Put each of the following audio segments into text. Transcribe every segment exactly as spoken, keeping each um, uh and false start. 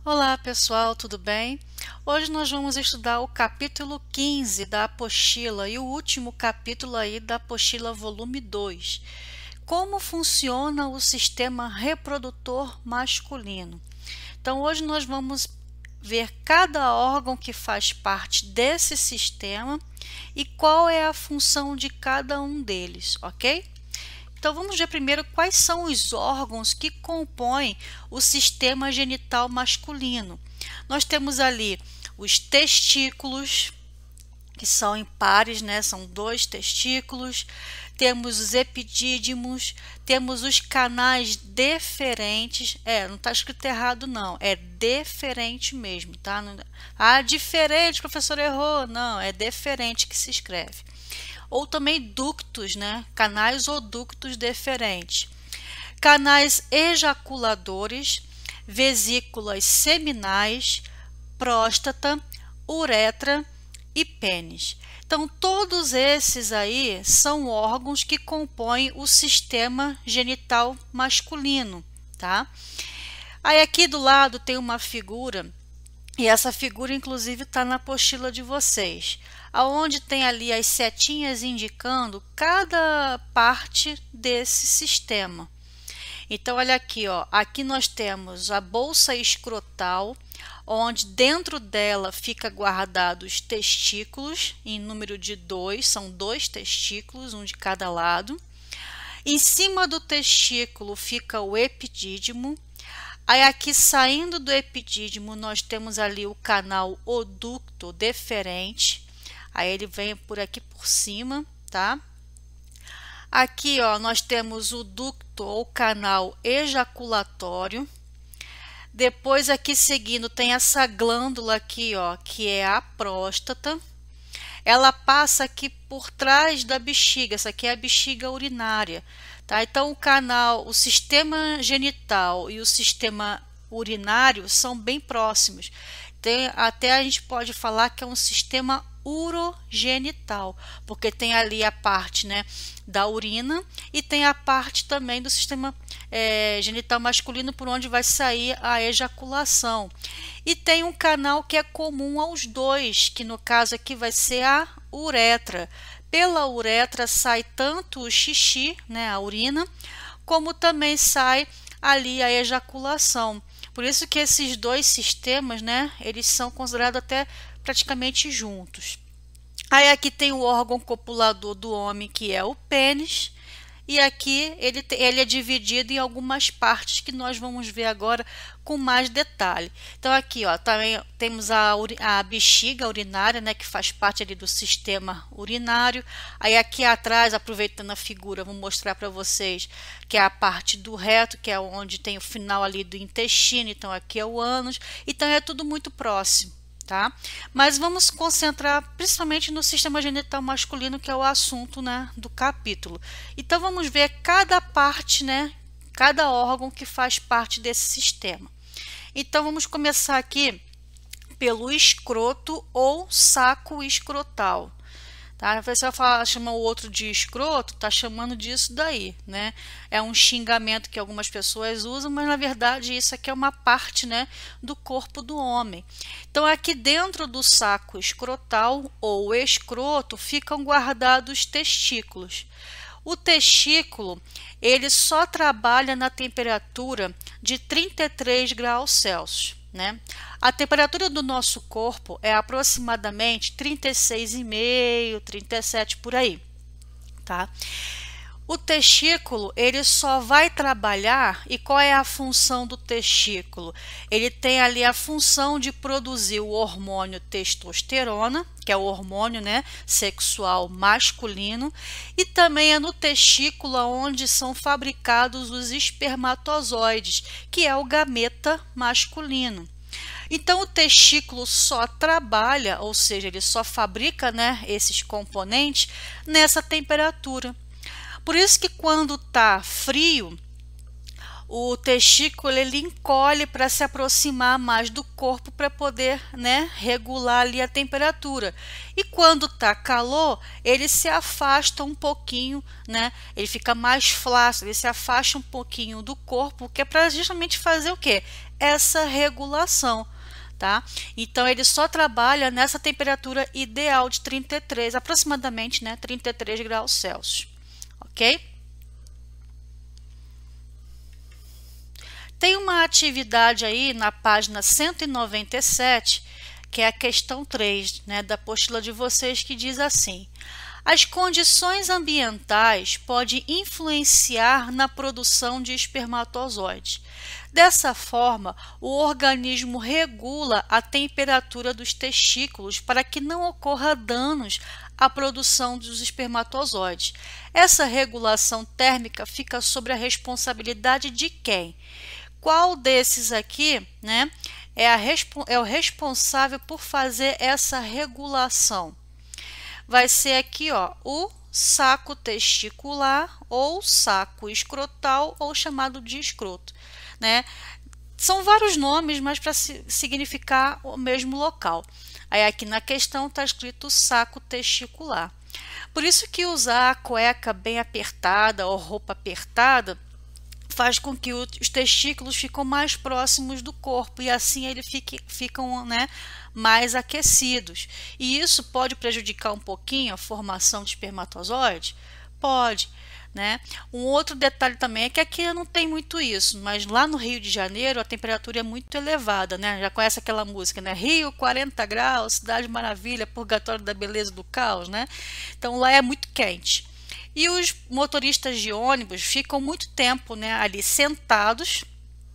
Olá pessoal, tudo bem? Hoje nós vamos estudar o capítulo quinze da apostila e o último capítulo aí da apostila volume dois. Como funciona o sistema reprodutor masculino? Então hoje nós vamos ver cada órgão que faz parte desse sistema e qual é a função de cada um deles, ok? Então vamos ver primeiro quais são os órgãos que compõem o sistema genital masculino. Nós temos ali os testículos, que são em pares, né? São dois testículos. Temos os epidídimos, temos os canais deferentes. É, não está escrito errado não, é deferente mesmo, tá? Ah, diferente, o professor errou. Não, é deferente que se escreve. Ou também ductos, né? Canais ou ductos deferentes. Canais ejaculadores, vesículas seminais, próstata, uretra e pênis. Então, todos esses aí são órgãos que compõem o sistema genital masculino, tá? Aí aqui do lado tem uma figura, e essa figura inclusive está na apostila de vocês, aonde tem ali as setinhas indicando cada parte desse sistema. Então, olha aqui, ó, aqui nós temos a bolsa escrotal, onde dentro dela fica guardado os testículos, em número de dois, são dois testículos, um de cada lado. Em cima do testículo fica o epidídimo. Aí aqui saindo do epidídimo nós temos ali o canal oducto deferente. Aí ele vem por aqui por cima, tá? Aqui, ó, nós temos o ducto ou canal ejaculatório. Depois aqui seguindo tem essa glândula aqui, ó, que é a próstata. Ela passa aqui por trás da bexiga, essa aqui é a bexiga urinária, tá? Então o canal, o sistema genital e o sistema urinário são bem próximos. Tem, até a gente pode falar que é um sistema urogenital, porque tem ali a parte, né, da urina e tem a parte também do sistema é, genital masculino por onde vai sair a ejaculação. E tem um canal que é comum aos dois, que no caso aqui vai ser a uretra. Pela uretra sai tanto o xixi, né, a urina, como também sai ali a ejaculação. Por isso que esses dois sistemas, né, eles são considerados até praticamente juntos. Aí aqui tem o órgão copulador do homem, que é o pênis, e aqui ele, ele é dividido em algumas partes que nós vamos ver agora com mais detalhe. Então aqui, ó, também temos a, a bexiga urinária, né, que faz parte ali do sistema urinário. Aí aqui atrás, aproveitando a figura, vou mostrar para vocês que é a parte do reto, que é onde tem o final ali do intestino. Então aqui é o ânus. Então é tudo muito próximo. Tá? Mas vamos concentrar principalmente no sistema genital masculino, que é o assunto, né, do capítulo. Então vamos ver cada parte, né, cada órgão que faz parte desse sistema. Então vamos começar aqui pelo escroto ou saco escrotal. Tá? Você vai falar, chama o outro de escroto, tá chamando disso daí, né? É um xingamento que algumas pessoas usam, mas na verdade isso aqui é uma parte, né, do corpo do homem. Então aqui dentro do saco escrotal ou escroto ficam guardados os testículos. O testículo, ele só trabalha na temperatura de trinta e três graus Celsius. Né? A temperatura do nosso corpo é aproximadamente trinta e seis vírgula cinco, trinta e sete por aí, tá? O testículo, ele só vai trabalhar, e qual é a função do testículo? Ele tem ali a função de produzir o hormônio testosterona, que é o hormônio, né, sexual masculino, e também é no testículo onde são fabricados os espermatozoides, que é o gameta masculino. Então o testículo só trabalha, ou seja, ele só fabrica, né, esses componentes nessa temperatura. Por isso que quando está frio, o testículo ele encolhe para se aproximar mais do corpo para poder, né, regular ali a temperatura. E quando está calor, ele se afasta um pouquinho, né? Ele fica mais flácido, ele se afasta um pouquinho do corpo, que é para justamente fazer o quê? essa regulação, tá? Então ele só trabalha nessa temperatura ideal de trinta e três, aproximadamente, né, trinta e três graus Celsius, ok? Tem uma atividade aí na página cento e noventa e sete, que é a questão três, né, da apostila de vocês, que diz assim: as condições ambientais podem influenciar na produção de espermatozoides. Dessa forma, o organismo regula a temperatura dos testículos para que não ocorra danos à produção dos espermatozoides. Essa regulação térmica fica sob a responsabilidade de quem? Qual desses aqui, né, é, a, é o responsável por fazer essa regulação? Vai ser aqui, ó, o saco testicular ou saco escrotal, ou chamado de escroto, né? São vários nomes, mas para significar o mesmo local. Aí aqui na questão está escrito saco testicular. Por isso que usar a cueca bem apertada ou roupa apertada faz com que os testículos ficam mais próximos do corpo, e assim eles fique, ficam, né, mais aquecidos. E isso pode prejudicar um pouquinho a formação de espermatozoide? Pode, né? Um outro detalhe também é que aqui não tem muito isso, mas lá no Rio de Janeiro a temperatura é muito elevada, né? Já conhece aquela música, né? Rio, quarenta graus, cidade maravilha, purgatório da beleza do caos, né? Então lá é muito quente. E os motoristas de ônibus ficam muito tempo, né, ali sentados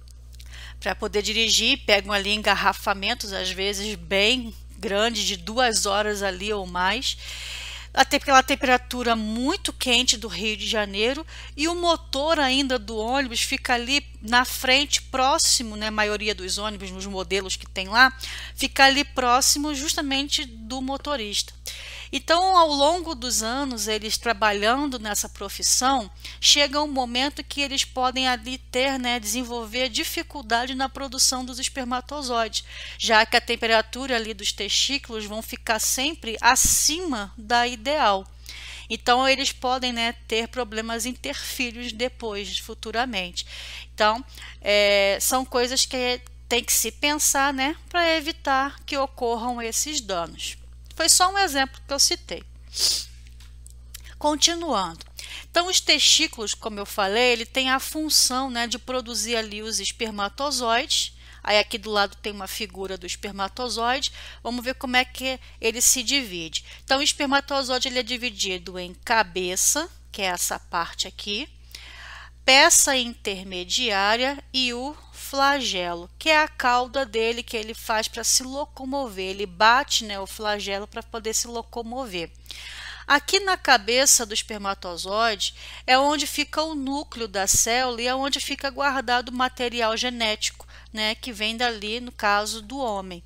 para poder dirigir, pegam ali engarrafamentos, às vezes bem grandes, de duas horas ali ou mais, até aquela temperatura muito quente do Rio de Janeiro, e o motor ainda do ônibus fica ali na frente, próximo, né, a maioria dos ônibus, nos modelos que tem lá, fica ali próximo justamente do motorista. Então, ao longo dos anos, eles trabalhando nessa profissão, chega um momento que eles podem ali ter, né, desenvolver dificuldade na produção dos espermatozoides, já que a temperatura ali dos testículos vão ficar sempre acima da ideal. Então, eles podem, né, ter problemas em ter filhos depois, futuramente. Então, é, são coisas que tem que se pensar, né, para evitar que ocorram esses danos. Foi só um exemplo que eu citei. Continuando. Então, os testículos, como eu falei, ele tem a função, né, de produzir ali os espermatozoides. Aí aqui do lado tem uma figura do espermatozoide. Vamos ver como é que ele se divide. Então, o espermatozoide ele é dividido em cabeça, que é essa parte aqui, peça intermediária e o flagelo, que é a cauda dele que ele faz para se locomover. Ele bate, né, o flagelo para poder se locomover. Aqui na cabeça do espermatozoide é onde fica o núcleo da célula e é onde fica guardado o material genético, né, que vem dali, no caso do homem.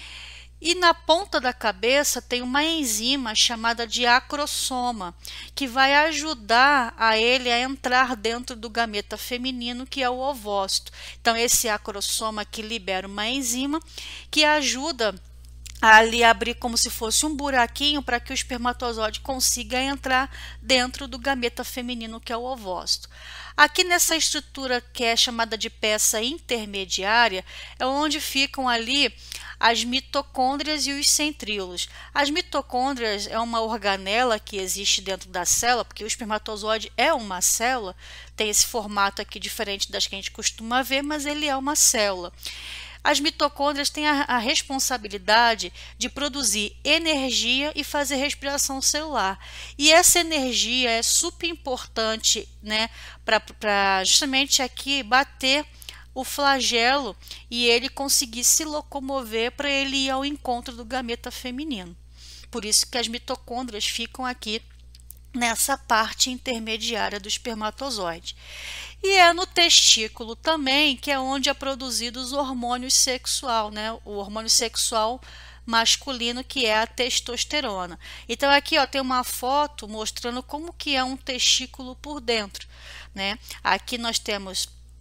E na ponta da cabeça tem uma enzima chamada de acrosoma, que vai ajudar a ele a entrar dentro do gameta feminino, que é o ovócito. Então, esse acrosoma que libera uma enzima que ajuda a ali abrir como se fosse um buraquinho para que o espermatozoide consiga entrar dentro do gameta feminino, que é o ovócito. Aqui nessa estrutura que é chamada de peça intermediária, é onde ficam ali as mitocôndrias e os centríolos. As mitocôndrias é uma organela que existe dentro da célula, porque o espermatozoide é uma célula, tem esse formato aqui diferente das que a gente costuma ver, mas ele é uma célula. As mitocôndrias têm a, a responsabilidade de produzir energia e fazer respiração celular. E essa energia é super importante, né, para justamente aqui bater o flagelo e ele conseguir se locomover para ele ir ao encontro do gameta feminino. Por isso que as mitocôndrias ficam aqui nessa parte intermediária do espermatozoide. E é no testículo também que é onde é produzido os hormônios sexual, né? O hormônio sexual masculino, que é a testosterona. Então aqui, ó, tem uma foto mostrando como que é um testículo por dentro, né? Aqui nós temos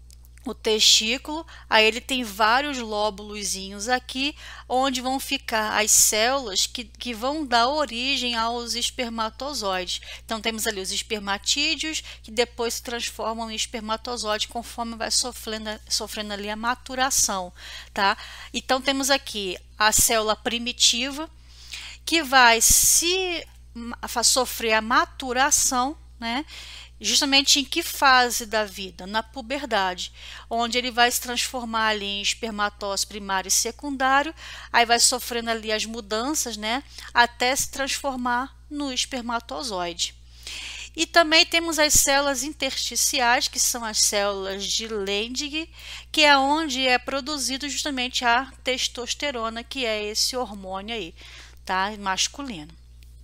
o testículo, aí ele tem vários lóbulozinhos aqui, onde vão ficar as células que, que vão dar origem aos espermatozoides. Então temos ali os espermatídeos, que depois se transformam em espermatozoide conforme vai sofrendo, sofrendo ali a maturação, tá? Então temos aqui a célula primitiva, que vai se sofrer a maturação, né? Justamente em que fase da vida? Na puberdade, onde ele vai se transformar ali em espermatócito primário e secundário, aí vai sofrendo ali as mudanças, né, até se transformar no espermatozoide. E também temos as células intersticiais, que são as células de Leydig, que é onde é produzido justamente a testosterona, que é esse hormônio aí, tá, masculino.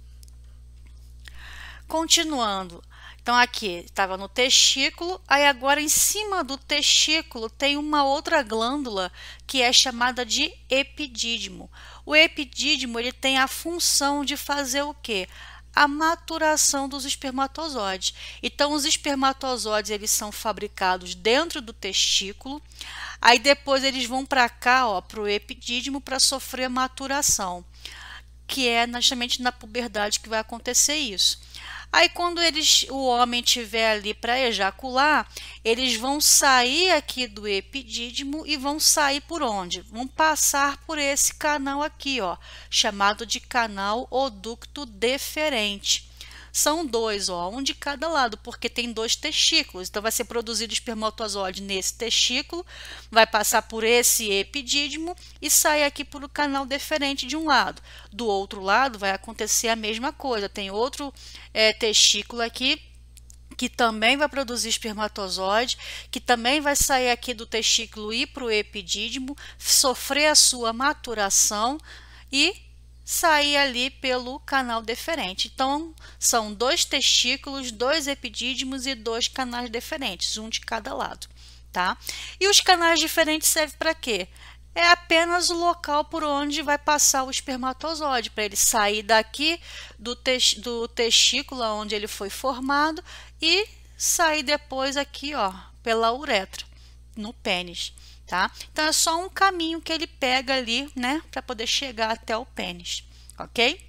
Continuando. Então aqui estava no testículo, aí agora em cima do testículo tem uma outra glândula que é chamada de epidídimo. O epidídimo ele tem a função de fazer o quê? A maturação dos espermatozoides. Então os espermatozoides eles são fabricados dentro do testículo, aí depois eles vão para cá, ó, para o epidídimo para sofrer a maturação, que é justamente na puberdade que vai acontecer isso. Aí quando eles, o homem tiver ali para ejacular, eles vão sair aqui do epidídimo e vão sair por onde? Vão passar por esse canal aqui, ó, chamado de canal oducto deferente. São dois, ó, um de cada lado, porque tem dois testículos. Então vai ser produzido espermatozoide nesse testículo, vai passar por esse epidídimo e sair aqui por o canal deferente de um lado. Do outro lado vai acontecer a mesma coisa. Tem outro é, testículo aqui que também vai produzir espermatozoide, que também vai sair aqui do testículo e ir para o epidídimo, sofrer a sua maturação e sair ali pelo canal deferente. Então, são dois testículos, dois epidídimos e dois canais deferentes, um de cada lado, tá? E os canais diferentes servem para quê? É apenas o local por onde vai passar o espermatozoide, para ele sair daqui do, tes do testículo onde ele foi formado e sair depois aqui, ó, pela uretra, no pênis. Tá? Então é só um caminho que ele pega ali, né, para poder chegar até o pênis, ok?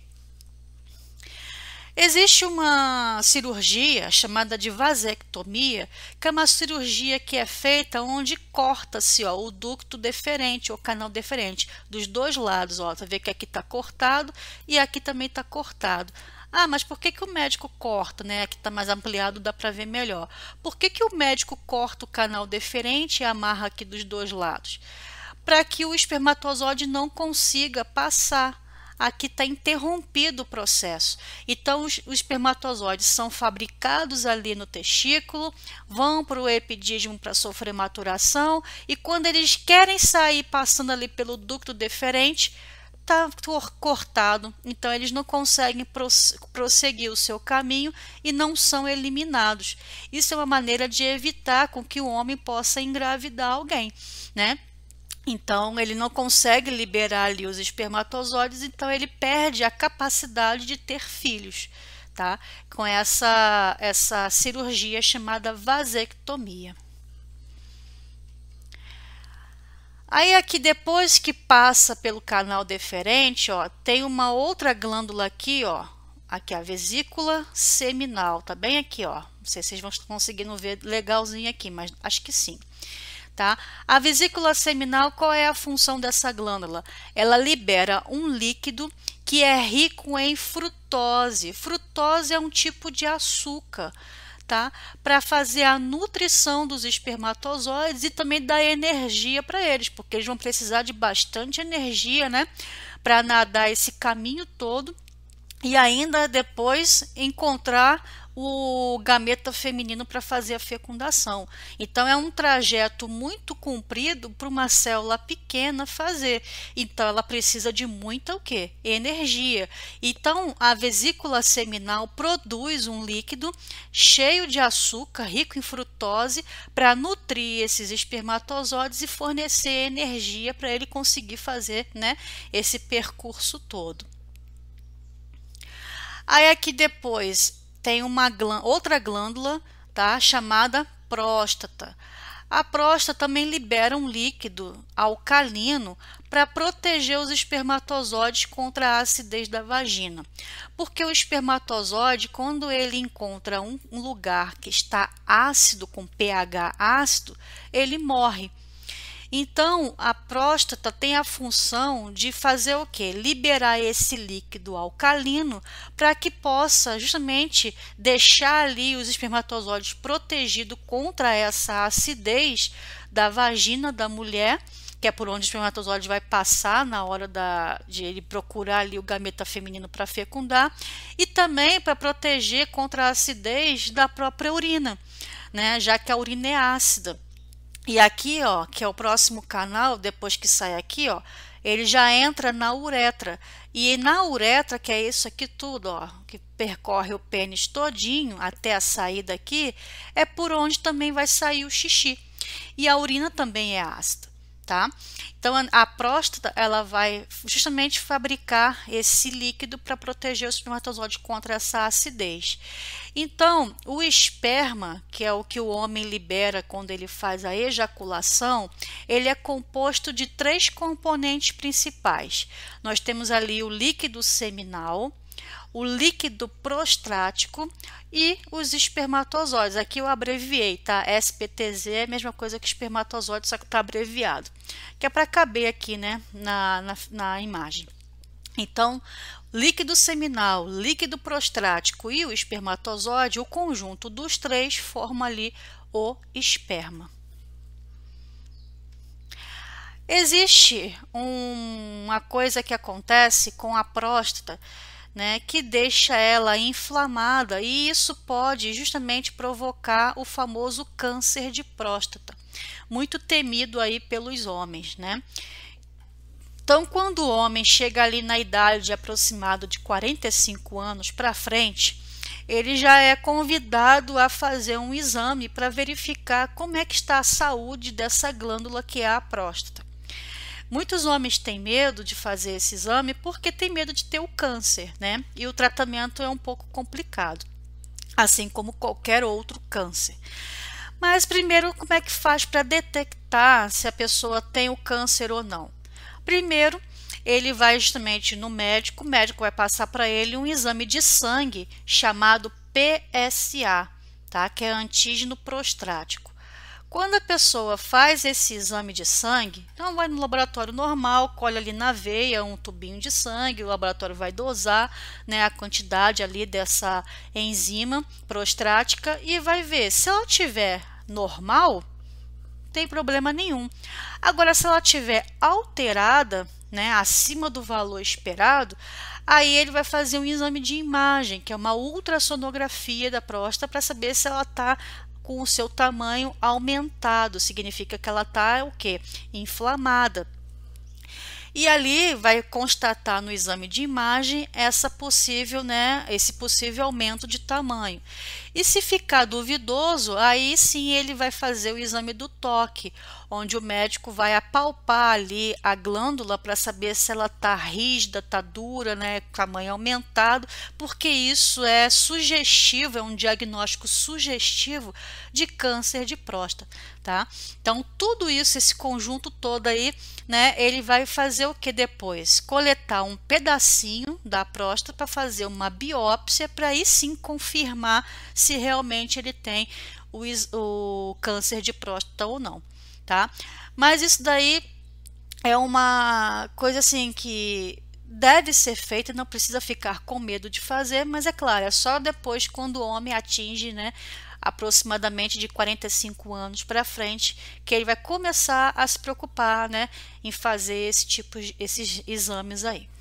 Existe uma cirurgia chamada de vasectomia, que é uma cirurgia que é feita onde corta-se o ducto deferente, ou canal deferente, dos dois lados. Ó, tá vendo que aqui está cortado e aqui também está cortado. Ah, mas por que que o médico corta, né? Aqui está mais ampliado, dá para ver melhor. Por que que o médico corta o canal deferente e amarra aqui dos dois lados? Para que o espermatozoide não consiga passar. Aqui está interrompido o processo. Então, os, os espermatozoides são fabricados ali no testículo, vão para o epidídimo para sofrer maturação, e quando eles querem sair passando ali pelo ducto deferente, está cortado, então eles não conseguem prosseguir o seu caminho e não são eliminados. Isso é uma maneira de evitar com que o homem possa engravidar alguém, né? Então ele não consegue liberar ali os espermatozoides, então ele perde a capacidade de ter filhos, tá? Com essa essa cirurgia chamada vasectomia. Aí aqui depois que passa pelo canal deferente, ó, tem uma outra glândula aqui, ó, aqui a vesícula seminal, tá bem aqui, ó. Não sei se vocês vão conseguindo ver legalzinho aqui, mas acho que sim. Tá? A vesícula seminal, qual é a função dessa glândula? Ela libera um líquido que é rico em frutose. Frutose é um tipo de açúcar, tá? Para fazer a nutrição dos espermatozoides e também dar energia para eles, porque eles vão precisar de bastante energia, né? Para nadar esse caminho todo e ainda depois encontrar o gameta feminino para fazer a fecundação. Então é um trajeto muito comprido para uma célula pequena fazer. Então ela precisa de muita o quê? Energia. Então a vesícula seminal produz um líquido cheio de açúcar, rico em frutose, para nutrir esses espermatozoides e fornecer energia para ele conseguir fazer, né, esse percurso todo. Aí aqui depois tem uma glândula, outra glândula, tá, chamada próstata. A próstata também libera um líquido alcalino para proteger os espermatozoides contra a acidez da vagina. Porque o espermatozoide, quando ele encontra um, um lugar que está ácido, com pH ácido, ele morre. Então, a próstata tem a função de fazer o quê? Liberar esse líquido alcalino para que possa justamente deixar ali os espermatozoides protegidos contra essa acidez da vagina da mulher, que é por onde o espermatozoide vai passar na hora da, de ele procurar ali o gameta feminino para fecundar, e também para proteger contra a acidez da própria urina, né? Já que a urina é ácida. E aqui, ó, que é o próximo canal, depois que sai aqui, ó, ele já entra na uretra. E na uretra, que é isso aqui tudo, ó, que percorre o pênis todinho até a saída aqui, é por onde também vai sair o xixi. E a urina também é ácida, tá? Então, a próstata, ela vai justamente fabricar esse líquido para proteger o espermatozoide contra essa acidez. Então, o esperma, que é o que o homem libera quando ele faz a ejaculação, ele é composto de três componentes principais. Nós temos ali o líquido seminal, o líquido prostático e os espermatozoides. Aqui eu abreviei, tá? S P T Z é a mesma coisa que espermatozoide, só que está abreviado, que é para caber aqui, né, na, na, na imagem. Então, líquido seminal, líquido prostático e o espermatozoide, o conjunto dos três forma ali o esperma. Existe um, uma coisa que acontece com a próstata, né, que deixa ela inflamada, e isso pode justamente provocar o famoso câncer de próstata, muito temido aí pelos homens, né? Então, quando o homem chega ali na idade aproximada de quarenta e cinco anos para frente, ele já é convidado a fazer um exame para verificar como é que está a saúde dessa glândula que é a próstata. Muitos homens têm medo de fazer esse exame porque tem medo de ter o câncer, né? E o tratamento é um pouco complicado, assim como qualquer outro câncer. Mas primeiro, como é que faz para detectar se a pessoa tem o câncer ou não? Primeiro, ele vai justamente no médico, o médico vai passar para ele um exame de sangue chamado P S A, tá? Que é antígeno prostático. Quando a pessoa faz esse exame de sangue, então vai no laboratório normal, colhe ali na veia um tubinho de sangue, o laboratório vai dosar, né, a quantidade ali dessa enzima prostática e vai ver. Se ela tiver normal, não tem problema nenhum. Agora, se ela tiver alterada, né, acima do valor esperado, aí ele vai fazer um exame de imagem, que é uma ultrassonografia da próstata, para saber se ela está com o seu tamanho aumentado, significa que ela está o quê? Inflamada. E ali vai constatar no exame de imagem essa possível, né, esse possível aumento de tamanho. E se ficar duvidoso, aí sim ele vai fazer o exame do toque, onde o médico vai apalpar ali a glândula para saber se ela está rígida, está dura, né, tamanho aumentado, porque isso é sugestivo, é um diagnóstico sugestivo de câncer de próstata, tá? Então, tudo isso, esse conjunto todo aí, né, ele vai fazer o que depois? Coletar um pedacinho da próstata para fazer uma biópsia, para aí sim confirmar se realmente ele tem o, o câncer de próstata ou não, tá? Mas isso daí é uma coisa assim que deve ser feita, não precisa ficar com medo de fazer, mas é claro, é só depois quando o homem atinge, né, aproximadamente de quarenta e cinco anos para frente, que ele vai começar a se preocupar, né, em fazer esse tipo, esses exames aí.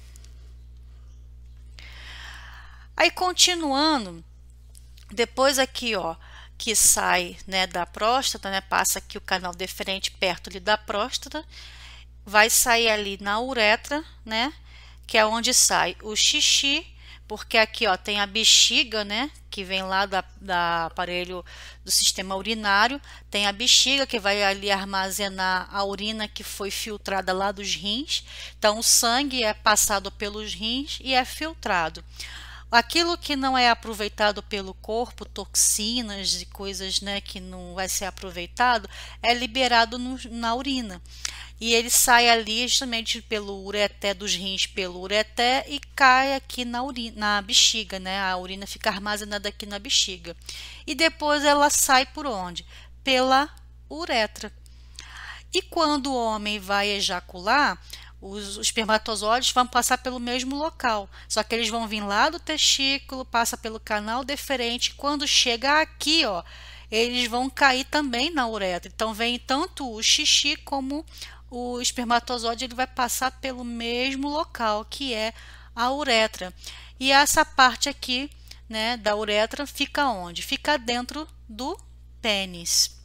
Aí, continuando, depois aqui, ó, que sai, né, da próstata, né, passa aqui o canal deferente perto ali da próstata, vai sair ali na uretra, né, que é onde sai o xixi, porque aqui, ó, tem a bexiga, né, que vem lá da, da aparelho do sistema urinário, tem a bexiga que vai ali armazenar a urina que foi filtrada lá dos rins. Então, o sangue é passado pelos rins e é filtrado. Aquilo que não é aproveitado pelo corpo, toxinas e coisas, né, que não vai ser aproveitado, é liberado no, na urina. E ele sai ali justamente pelo ureté dos rins, pelo ureté, e cai aqui na urina, na bexiga, né? A urina fica armazenada aqui na bexiga. E depois ela sai por onde? Pela uretra. E quando o homem vai ejacular, os, os espermatozoides vão passar pelo mesmo local, só que eles vão vir lá do testículo, passa pelo canal deferente, quando chega aqui, ó, eles vão cair também na uretra. Então vem tanto o xixi como o espermatozoide, ele vai passar pelo mesmo local, que é a uretra. E essa parte aqui, né, da uretra fica onde? Fica dentro do pênis.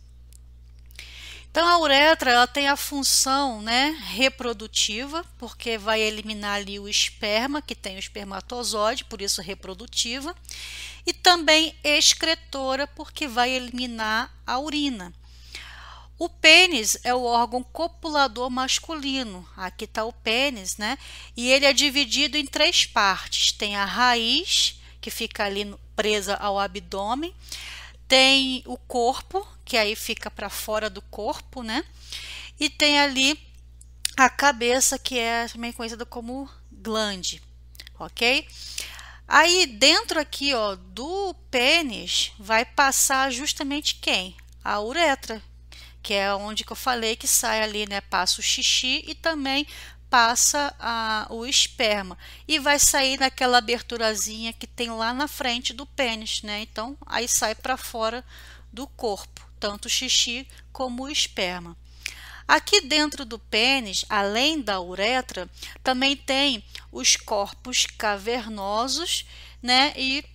Então a uretra, ela tem a função, né, reprodutiva, porque vai eliminar ali o esperma, que tem o espermatozoide, por isso reprodutiva, e também excretora, porque vai eliminar a urina. O pênis é o órgão copulador masculino. Aqui está o pênis, né? E ele é dividido em três partes. Tem a raiz, que fica ali presa ao abdômen. Tem o corpo, que aí fica para fora do corpo, né? E tem ali a cabeça, que é também conhecida como glande, ok? Aí dentro aqui, ó, do pênis vai passar justamente quem? A uretra, que é onde que eu falei que sai ali, né? Passa o xixi e também passa a, o esperma. E vai sair naquela aberturazinha que tem lá na frente do pênis, né? Então, aí sai para fora do corpo, tanto o xixi como o esperma. Aqui dentro do pênis, além da uretra, também tem os corpos cavernosos, né? E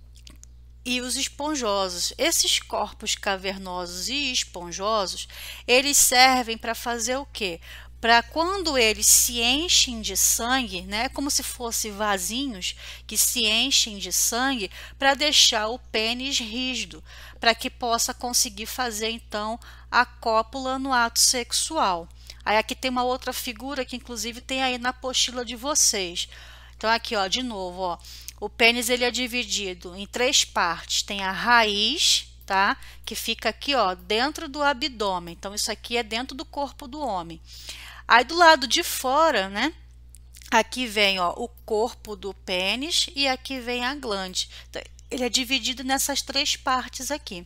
e os esponjosos. Esses corpos cavernosos e esponjosos, eles servem para fazer o quê? Para quando eles se enchem de sangue, né, como se fossem vasinhos que se enchem de sangue, para deixar o pênis rígido, para que possa conseguir fazer então a cópula no ato sexual. Aí aqui tem uma outra figura que inclusive tem aí na apostila de vocês. Então aqui, ó, de novo, ó, o pênis ele é dividido em três partes. Tem a raiz, tá? Que fica aqui, ó, dentro do abdômen. Então isso aqui é dentro do corpo do homem. Aí do lado de fora, né? Aqui vem, ó, o corpo do pênis e aqui vem a glande. Então, ele é dividido nessas três partes aqui.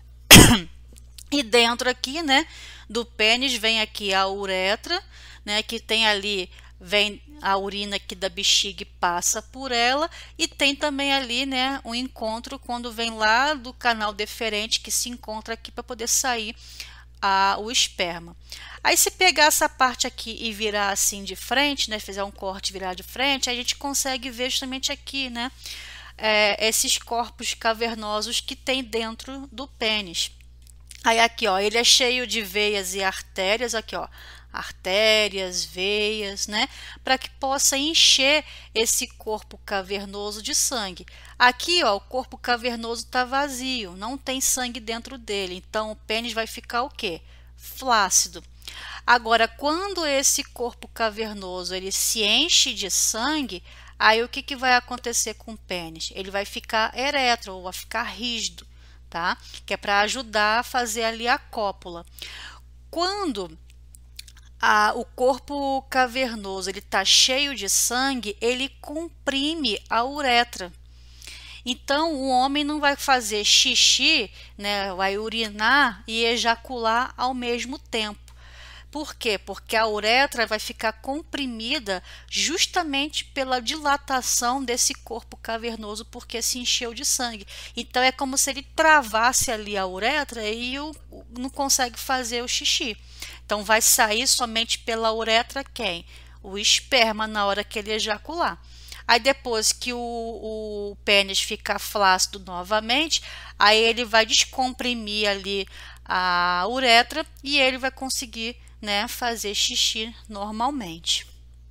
E dentro aqui, né, do pênis vem aqui a uretra, né, que tem ali, vem a urina aqui da bexiga e passa por ela, e tem também ali, né, um encontro quando vem lá do canal deferente que se encontra aqui para poder sair a, o esperma. Aí se pegar essa parte aqui e virar assim de frente, né, fizer um corte e virar de frente, a gente consegue ver justamente aqui, né, é, esses corpos cavernosos que tem dentro do pênis. Aí aqui, ó, ele é cheio de veias e artérias, aqui, ó, artérias, veias, né, para que possa encher esse corpo cavernoso de sangue. Aqui, ó, o corpo cavernoso está vazio, não tem sangue dentro dele, então o pênis vai ficar o quê? Flácido. Agora, quando esse corpo cavernoso ele se enche de sangue, aí o que, que vai acontecer com o pênis? Ele vai ficar erétro, ou vai ficar rígido. Tá? Que é para ajudar a fazer ali a cópula. Quando a, o corpo cavernoso ele está cheio de sangue, ele comprime a uretra. Então o homem não vai fazer xixi, né, vai urinar e ejacular ao mesmo tempo. Por quê? Porque a uretra vai ficar comprimida justamente pela dilatação desse corpo cavernoso, porque se encheu de sangue. Então é como se ele travasse ali a uretra e o, não consegue fazer o xixi. Então vai sair somente pela uretra quem? O esperma na hora que ele ejacular. Aí depois que o, o pênis ficar flácido novamente, aí ele vai descomprimir ali a uretra e ele vai conseguir, né, fazer xixi normalmente.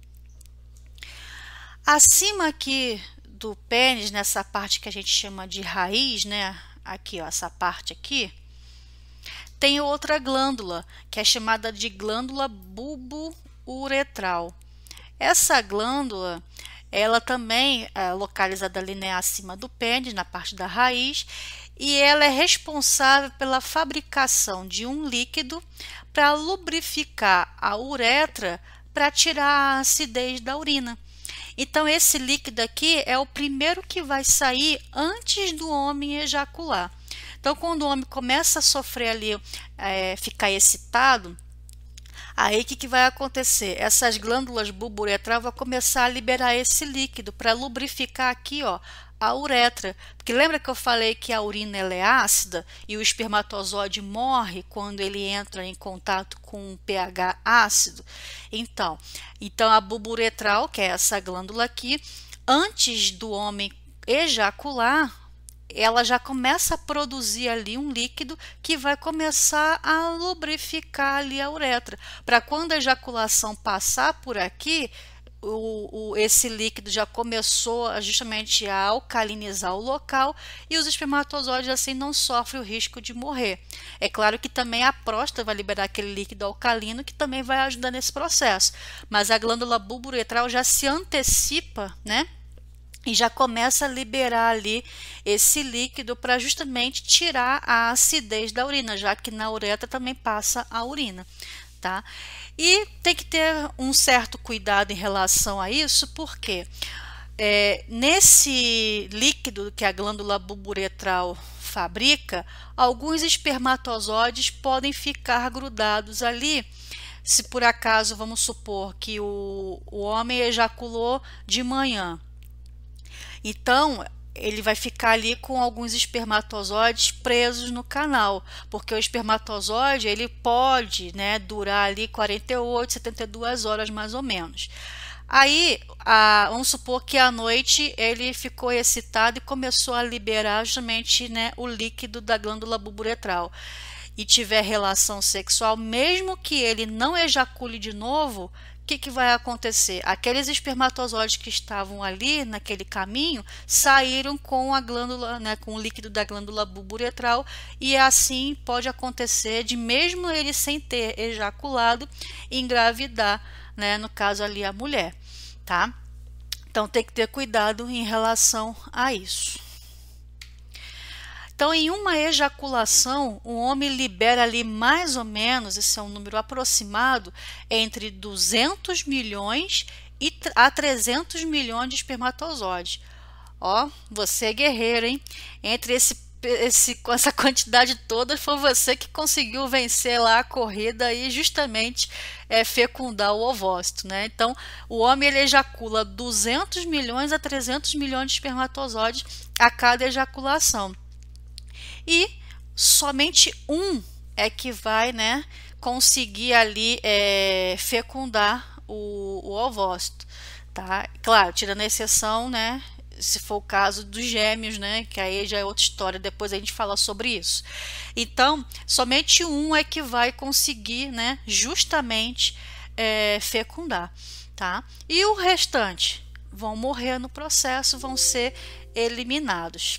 Acima aqui do pênis, nessa parte que a gente chama de raiz, né, aqui, ó, essa parte aqui, tem outra glândula, que é chamada de glândula bulbo-uretral. Essa glândula, ela também é localizada ali, né, acima do pênis, na parte da raiz, e ela é responsável pela fabricação de um líquido para lubrificar a uretra para tirar a acidez da urina. Então, esse líquido aqui é o primeiro que vai sair antes do homem ejacular. Então, quando o homem começa a sofrer ali, é, ficar excitado, aí o que, que vai acontecer? Essas glândulas bulbo-uretral vão começar a liberar esse líquido para lubrificar aqui, ó, a uretra. Porque lembra que eu falei que a urina ela é ácida e o espermatozoide morre quando ele entra em contato com um pH ácido? Então, então a bulbo-uretral, que é essa glândula aqui, antes do homem ejacular, ela já começa a produzir ali um líquido que vai começar a lubrificar ali a uretra, para quando a ejaculação passar por aqui, o, o, esse líquido já começou a, justamente a alcalinizar o local e os espermatozoides assim não sofrem o risco de morrer. É claro que também a próstata vai liberar aquele líquido alcalino que também vai ajudar nesse processo, mas a glândula bulbo-uretral já se antecipa, né? E já começa a liberar ali esse líquido para justamente tirar a acidez da urina, já que na uretra também passa a urina, tá? E tem que ter um certo cuidado em relação a isso, porque é, nesse líquido que a glândula bulbo-uretral fabrica, alguns espermatozoides podem ficar grudados ali. Se por acaso, vamos supor que o, o homem ejaculou de manhã, então, ele vai ficar ali com alguns espermatozoides presos no canal, porque o espermatozoide ele pode, né, durar ali quarenta e oito, setenta e duas horas mais ou menos. Aí, a, vamos supor que à noite ele ficou excitado e começou a liberar justamente, né, o líquido da glândula bulbo-uretral e tiver relação sexual, mesmo que ele não ejacule de novo, o que, que vai acontecer? Aqueles espermatozoides que estavam ali naquele caminho saíram com a glândula, né, com o líquido da glândula bulbo-uretral, e assim pode acontecer de, mesmo ele sem ter ejaculado, engravidar, né, no caso ali a mulher, tá? Então tem que ter cuidado em relação a isso. Então, em uma ejaculação, o homem libera ali mais ou menos, esse é um número aproximado, entre duzentos milhões e a trezentos milhões de espermatozoides. Ó, você é guerreiro, hein? Entre esse, esse, essa quantidade toda, foi você que conseguiu vencer lá a corrida e justamente é, fecundar o ovócito, né? Então, o homem ele ejacula duzentos milhões a trezentos milhões de espermatozoides a cada ejaculação. E somente um é que vai, né, conseguir ali é, fecundar o, o ovócito, tá? Claro, tirando a exceção, né, se for o caso dos gêmeos, né, que aí já é outra história, depois a gente fala sobre isso. Então, somente um é que vai conseguir, né, justamente é, fecundar, tá? E o restante vão morrer no processo, vão ser eliminados.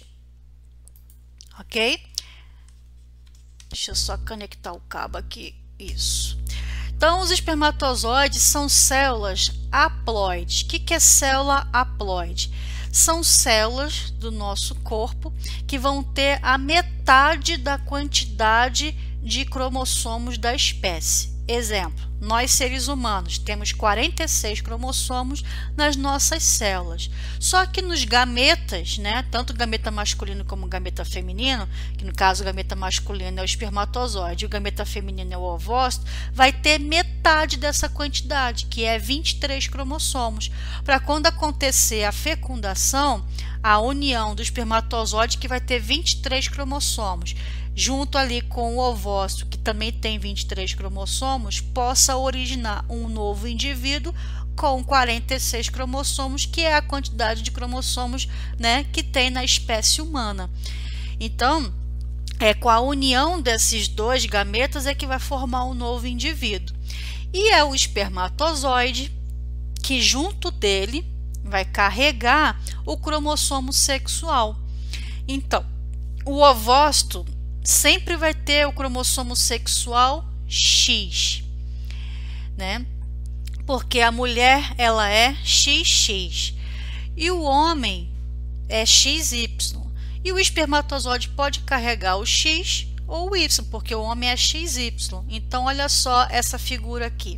Ok? Deixa eu só conectar o cabo aqui. Isso. Então, os espermatozoides são células haploides. O que, que é célula haploide? São células do nosso corpo que vão ter a metade da quantidade de cromossomos da espécie. Exemplo, nós seres humanos temos quarenta e seis cromossomos nas nossas células. Só que nos gametas, né, tanto o gameta masculino como o gameta feminino, que no caso o gameta masculino é o espermatozoide e o gameta feminino é o ovócito, vai ter metade dessa quantidade, que é vinte e três cromossomos. Para quando acontecer a fecundação, a união do espermatozoide que vai ter vinte e três cromossomos, junto ali com o ovócito, que também tem vinte e três cromossomos, possa originar um novo indivíduo com quarenta e seis cromossomos, que é a quantidade de cromossomos, né, que tem na espécie humana. Então, é com a união desses dois gametas é que vai formar um novo indivíduo. E é o espermatozoide que junto dele vai carregar o cromossomo sexual. Então, o ovócito sempre vai ter o cromossomo sexual X, né? Porque a mulher ela é X X. e o homem é X Y. E o espermatozoide pode carregar o X ou o Y, porque o homem é X Y. Então, olha só essa figura aqui.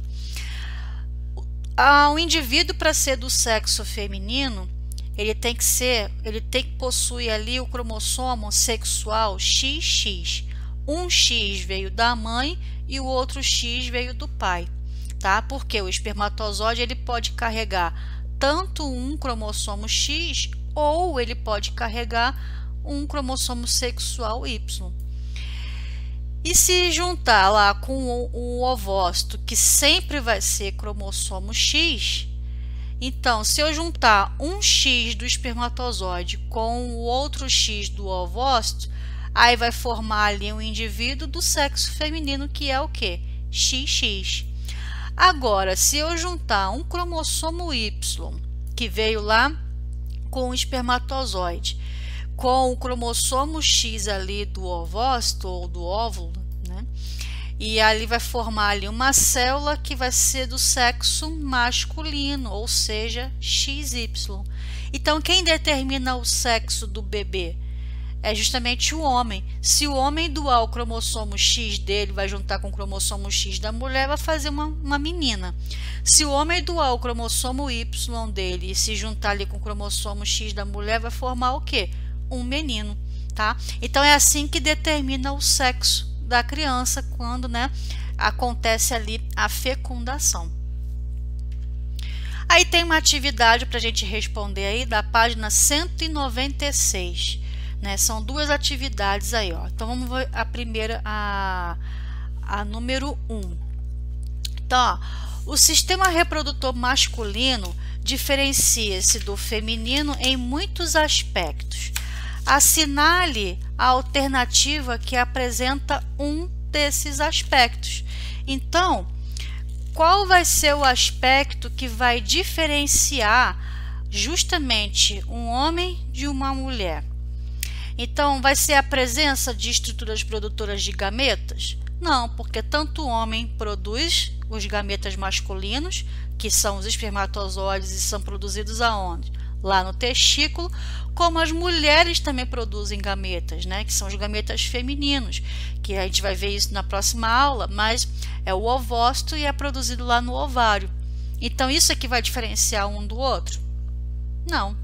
O indivíduo, para ser do sexo feminino, ele tem que ser, ele tem que possuir ali o cromossomo sexual X X. Um X veio da mãe e o outro X veio do pai, tá? Porque o espermatozoide ele pode carregar tanto um cromossomo X ou ele pode carregar um cromossomo sexual Y. E se juntar lá com o, o ovócito, que sempre vai ser cromossomo X, então se eu juntar um X do espermatozoide com o outro X do ovócito, aí vai formar ali um indivíduo do sexo feminino, que é o que? X X. Agora, se eu juntar um cromossomo Y, que veio lá com o espermatozoide, com o cromossomo X ali do ovócito ou do óvulo, né? E ali vai formar ali uma célula que vai ser do sexo masculino, ou seja, X Y. Então, quem determina o sexo do bebê? É justamente o homem. Se o homem doar o cromossomo X dele, vai juntar com o cromossomo X da mulher, vai fazer uma, uma menina. Se o homem doar o cromossomo Y dele e se juntar ali com o cromossomo X da mulher, vai formar o quê? Um menino, tá? Então é assim que determina o sexo da criança quando, né, acontece ali a fecundação. Aí tem uma atividade para a gente responder aí da página cento e noventa e seis. Né? São duas atividades aí, ó. Então vamos ver a primeira, a, a número um. Então, ó, o sistema reprodutor masculino diferencia-se do feminino em muitos aspectos. Assinale a alternativa que apresenta um desses aspectos. Então, qual vai ser o aspecto que vai diferenciar justamente um homem de uma mulher? Então, vai ser a presença de estruturas produtoras de gametas? Não, porque tanto o homem produz os gametas masculinos, que são os espermatozoides e são produzidos aonde? Lá no testículo, como as mulheres também produzem gametas, né? Que são os gametas femininos, que a gente vai ver isso na próxima aula, mas é o ovócito e é produzido lá no ovário. Então, isso aqui vai diferenciar um do outro? Não.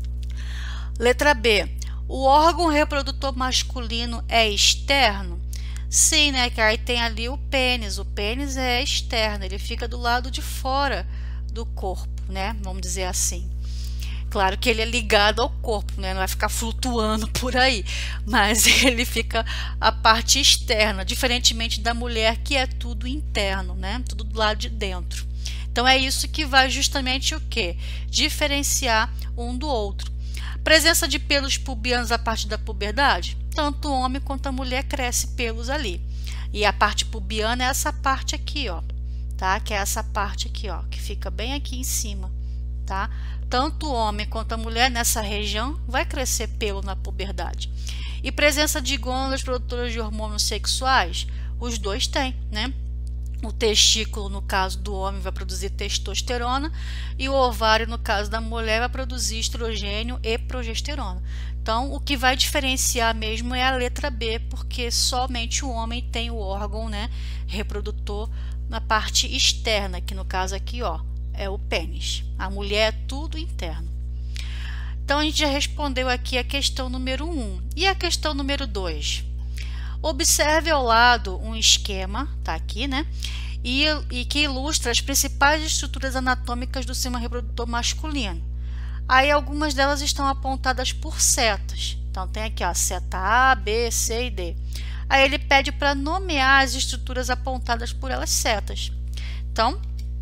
Letra B. O órgão reprodutor masculino é externo? Sim, né? Que aí tem ali o pênis. O pênis é externo, ele fica do lado de fora do corpo, né? Vamos dizer assim. Claro que ele é ligado ao corpo, né? Não vai ficar flutuando por aí, mas ele fica a parte externa, diferentemente da mulher, que é tudo interno, né? Tudo do lado de dentro. Então é isso que vai justamente o quê? Diferenciar um do outro. Presença de pelos pubianos a partir da puberdade? Tanto o homem quanto a mulher cresce pelos ali. E a parte pubiana é essa parte aqui, ó, tá? Que é essa parte aqui, ó, que fica bem aqui em cima, tá? Tanto o homem quanto a mulher nessa região vai crescer pelo na puberdade. E presença de glândulas produtoras de hormônios sexuais? Os dois têm, né? O testículo, no caso do homem, vai produzir testosterona e o ovário, no caso da mulher, vai produzir estrogênio e progesterona. Então, o que vai diferenciar mesmo é a letra B, porque somente o homem tem o órgão, né, reprodutor na parte externa, que no caso aqui, ó, é o pênis. A mulher é tudo interno. Então, a gente já respondeu aqui a questão número um. E a questão número dois? Observe ao lado um esquema, tá aqui, né? E, e que ilustra as principais estruturas anatômicas do sistema reprodutor masculino. Aí algumas delas estão apontadas por setas. Então tem aqui, ó, seta A, B, C e D. Aí ele pede para nomear as estruturas apontadas por elas setas. Então,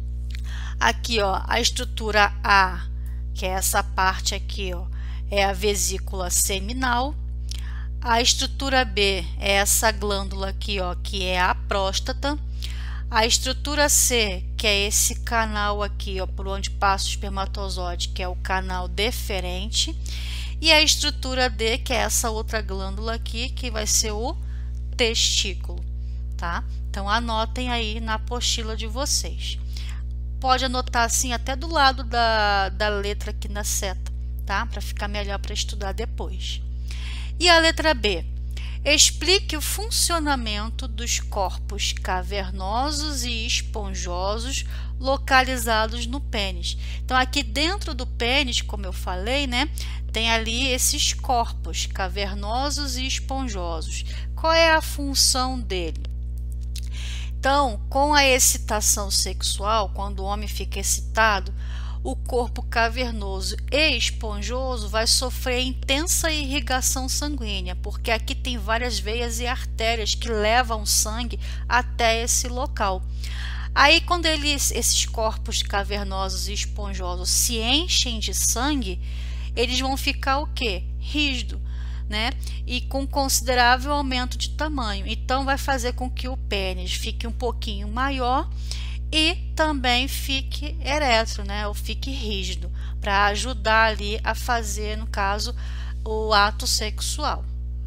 aqui, ó, a estrutura A, que é essa parte aqui, ó, é a vesícula seminal. A estrutura B é essa glândula aqui, ó, que é a próstata. A estrutura C, que é esse canal aqui, ó, por onde passa o espermatozoide, que é o canal deferente. E a estrutura D, que é essa outra glândula aqui, que vai ser o testículo, tá? Então, anotem aí na apostila de vocês. Pode anotar assim até do lado da, da letra aqui na seta, tá? Para ficar melhor para estudar depois. E a letra B? Explique o funcionamento dos corpos cavernosos e esponjosos localizados no pênis. Então, aqui dentro do pênis, como eu falei, né, tem ali esses corpos cavernosos e esponjosos. Qual é a função dele? Então, com a excitação sexual, quando o homem fica excitado, o corpo cavernoso e esponjoso vai sofrer intensa irrigação sanguínea, porque aqui tem várias veias e artérias que levam sangue até esse local. Aí, quando eles, esses corpos cavernosos e esponjosos se enchem de sangue, eles vão ficar o quê? Rígido, né? E com considerável aumento de tamanho. Então, vai fazer com que o pênis fique um pouquinho maior e também fique ereto, né? Ou fique rígido, para ajudar ali a fazer, no caso, o ato sexual.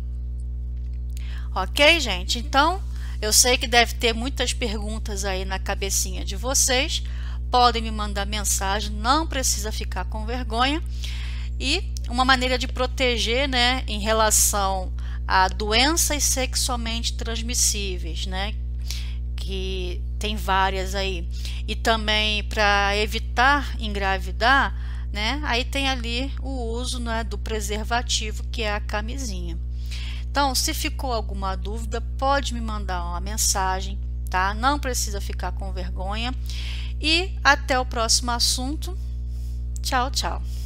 Ok, gente? Então, eu sei que deve ter muitas perguntas aí na cabecinha de vocês. Podem me mandar mensagem, não precisa ficar com vergonha. E uma maneira de proteger, né, em relação a doenças sexualmente transmissíveis, né? Que tem várias aí, e também para evitar engravidar, né? Aí tem ali o uso, né, do preservativo, que é a camisinha. Então, se ficou alguma dúvida, pode me mandar uma mensagem, tá? Não precisa ficar com vergonha. E até o próximo assunto. Tchau, tchau.